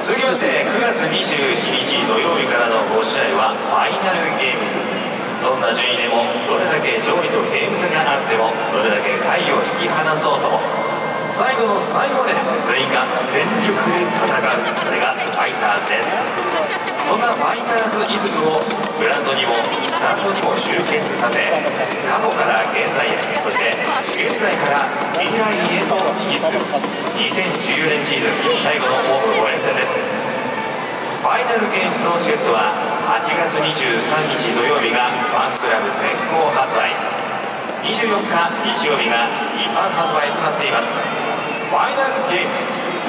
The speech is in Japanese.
続きまして9月27日土曜日からの5試合はファイナルゲームズ。どんな順位でもどれだけ上位とゲーム差があってもどれだけ下位を引き離そうとも最後の最後まで全員が全力で戦う、それがファイターズです。そんなファイターズイズムをグラウンドにもスタンドにも集結させ、過去から現在へ、そして現在から未来へと引き継ぐ2014年シーズン最後のホーム5連戦です。ファイナルゲームズのチケットは8月23日土曜日がファンクラブ先行発売、24日日曜日が一般発売となっています。ファイナルゲームズ